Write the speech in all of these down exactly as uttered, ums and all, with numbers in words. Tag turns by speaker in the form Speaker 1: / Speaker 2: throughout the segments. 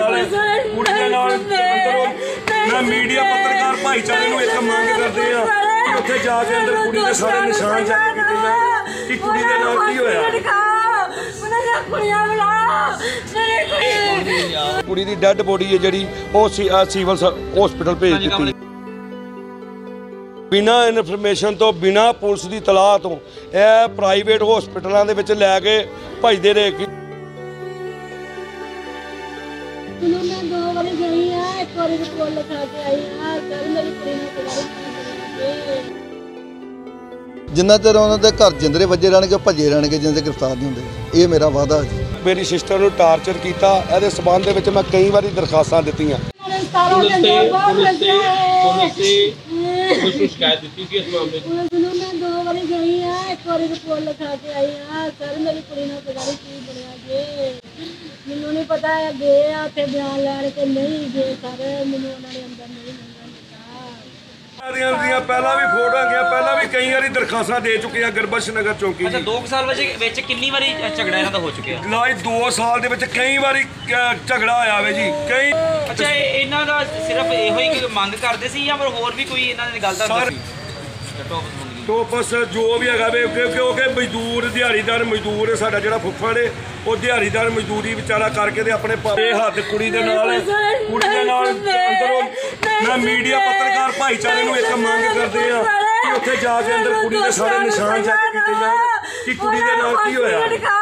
Speaker 1: मैं मीडिया पत्रकार भाईचारे नूं एक मंग करदे आ कि उत्थे जाके अंदर कुड़ी दे सारे निशान चेक कीते जाण कि कुड़ी दे नाल की होया। कुड़ी दी डैड बॉडी है जिहड़ी ओह सिविल हॉस्पिटल भेज दित्ती बिना इनफॉर्मेशन तो बिना पुलिस की तलाह तो यह प्राइवेट हॉस्पिटलों के लैके भजते रहे कि
Speaker 2: जिन्ना चर उन्होंने घर जिंदरे वजे रहने भजे रहने जिन्ने गिरफ्तार नहीं होंगे, ये मेरा वादा है जी।
Speaker 1: मेरी सिस्टर को टारचर किया, ये संबंध में मैं कई बार दरखास्तां दित्तियां।
Speaker 3: शिकायत दी कि इस मामले में मैं दो बार गई हां, एक बार रिपोर्ट लिखा के आई हां। सर मेरी कुड़ी ने पता नहीं की बनया जे, मैनू नहीं पता है गए उत्थे बयान लैण के नहीं गए। सर मैनू उन्होंने अंदर नहीं मिलना
Speaker 1: दियां पहला भी फोटो गया, पहला भी कई बार दरखास्तां दे चुके हैं गुरबख्श नगर चौकी।
Speaker 4: अच्छा, दो साल विच कितनी बारी झगड़ा इन्हां दा हो चुकिया?
Speaker 1: लाइ दो साल दे विच कई बार झगड़ा होया वे जी कई।
Speaker 4: अच्छा, इन्हां दा सिर्फ इहो ही मंग करदे सी या पर होर भी कोई इन्हां दी गल दा
Speaker 1: टोपस जो भी है क्योंकि मजदूर दिहाड़ीदार मजदूर साडा जिहड़ा फुफ्फड़ है वो दिहाड़ीदार मजदूरी बेचारा करके ते अपने हद कुड़ी दे नाल कुड़ी दे नाल अंदरों मैं मीडिया पत्रकार भाईचारे नूं एक मंग करदे आ कि उत्थे जाके अंदर कुड़ी दे सारे निशान चेक कीते जाण कि कुड़ी दे नाल की होया।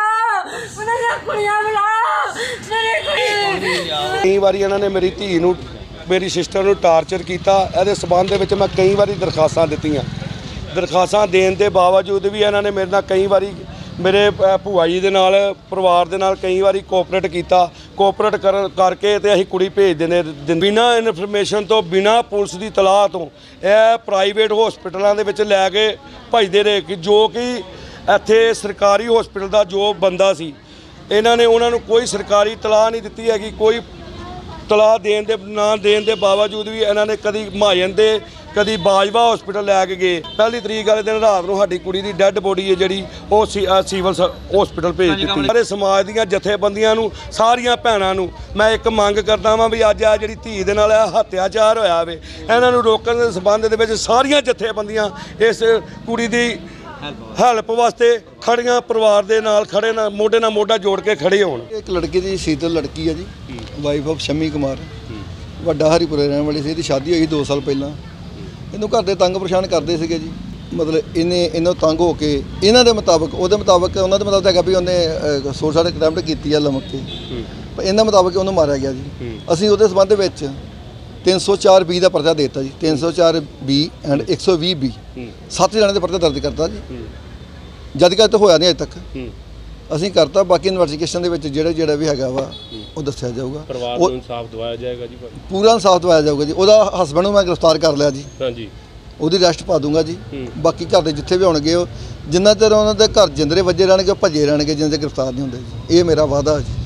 Speaker 1: कई बार इन्होंने मेरी धी नूं मेरी सिस्टर नूं टारचर किया, इहदे संबंध में मैं कई बार दरखास्तां दित्तियां। दरखास्तां देने के बावजूद भी इन्होंने मेरे नाल कई बार मेरे भूआ जी दे नाल परिवार दे नाल कई बार कोऑपरेट किया, कोऑपरेट कर करके ते असीं कुड़ी भेज देने बिना इनफॉर्मेशन तो बिना पुलिस की तलाह तो यह प्राइवेट हॉस्पिटलों के लैके भजते रहे कि जो कि इत्थे सरकारी हॉस्पिटल का जो बंदा सी इन्होंने उन्होंने कोई सरकारी तलाह नहीं दी है कि कोई तलाह देने दे ना देने के बावजूद भी इन्होंने कभी महाजन दे कभी बाजवा हॉस्पिटल लैके गए। पहली तरीक वाले दिन रात को साडी कुड़ी की डैड बॉडी है जिहड़ी वो सिविल हॉस्पिटल भेज दी। सारे समाज दीयां जथेबंदियां नूं सारियां भैणां नूं मैं एक मंग करदा वां भी अज आ जिहड़ी धी दे नाल हत्याचार होया वे इन्हां नूं रोकण दे संबंध दे विच सारियां जथेबंदियां इस कुड़ी दी हैल्प वास्ते खड़ियां परिवार दे नाल खड़े ना मोढे नाल मोढा जोड़ के खड़े होण।
Speaker 2: एक लड़की दी शीतल लड़की है जी, वाइफ ऑफ शमी कुमार, वड्डा हरीपुरे रहने वाली सी। इसदी शादी हुई दो साल पहला। इन्हूं घर दे तंग परेशान करते सीगे जी, मतलब इन्हें इन्हों तंग होके इन्हां दे मुताबक उहदे मुताबक उन्हां दे मुताबक हैगा भी उन्हें सुसाइड अटैम्प्ट कीती है लमक के, पर इन्हां मुताबक उन्होंने मारिया गया जी। असीं उहदे संबंध विच तीन सौ चार बी का परचा देता जी, तीन सौ चार बी एंड एक सौ भी बी सत्त जने का परचा दर्ज करता जी। जद तक तो होया नहीं अजे तक असीं करता, बाकी इन्वेस्टिगेशन दे विच जिहड़ा जिहड़ा भी हैगा वा वो दस्सिया जाऊगा।
Speaker 3: परिवार नूं इंसाफ दिवाया जाएगा जी,
Speaker 2: पूरा इंसाफ दिवाया जाऊगा जी। उहदा हसबैंड नूं मैं गिरफ्तार कर लिया जी,
Speaker 3: हां जी,
Speaker 2: ਉਹਦੀ ਅਰੈਸਟ ਪਾ ਦੂੰਗਾ ਜੀ। ਬਾਕੀ ਘਰ ਦੇ ਜਿੱਥੇ ਵੀ ਹੋਣਗੇ ਜਿੰਨਾ ਚਿਰ ਉਹਨਾਂ ਦੇ ਘਰ ਜਿੰਦਰੇ ਵੱਜੇ ਰਹਿਣਗੇ ਭੱਜੇ ਰਹਿਣਗੇ ਜਿੰਨੇ ਚਿਰ ਗ੍ਰਿਫਤਾਰ ਨਹੀਂ ਹੁੰਦੇ ਜੀ, ਇਹ ਮੇਰਾ ਵਾਅਦਾ ਹੈ ਜੀ।